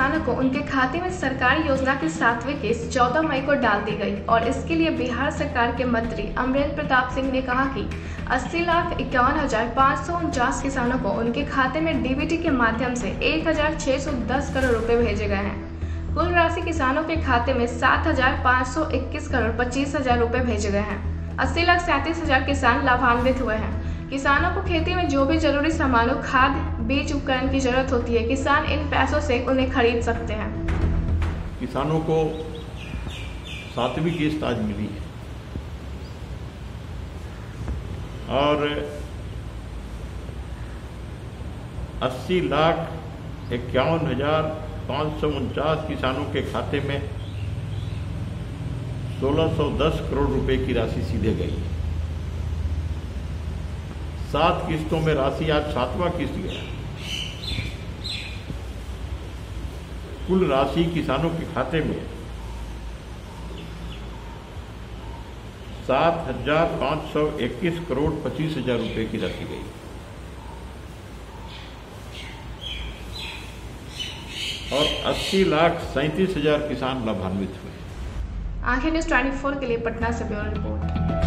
किसानों को उनके खाते में सरकारी योजना की 7वीं किस्त 14 मई को डाल दी गई और इसके लिए बिहार सरकार के मंत्री अमरेंद्र प्रताप सिंह ने कहा कि 80,51,549 किसानों को उनके खाते में डीबीटी के माध्यम से 1,610 करोड़ रुपए भेजे गए हैं। कुल राशि किसानों के खाते में 7,521 करोड़ 25,000 रुपए भेजे गए हैं। 80,37,000 किसान लाभान्वित हुए हैं। किसानों को खेती में जो भी जरूरी सामानों, खाद, बीज, उपकरण की जरूरत होती है, किसान इन पैसों से उन्हें खरीद सकते हैं। किसानों को 7वीं किस्त आज मिली है और 80,51,549 किसानों के खाते में 1,610 करोड़ रुपए की राशि सीधे गई है। 7 किस्तों में राशि आज 7वां किस्त गया। कुल राशि किसानों के खाते में 7,521 करोड़ 25,000 रुपए की राशि गई और 80,37,000 किसान लाभान्वित हुए। आंखें न्यूज़ 24 के लिए पटना से ब्यूरो रिपोर्ट।